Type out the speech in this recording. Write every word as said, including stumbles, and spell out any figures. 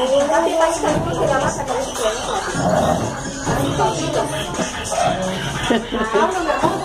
Tapi pasti kan tidak masak kalau itu. Nah, kalau nggak mau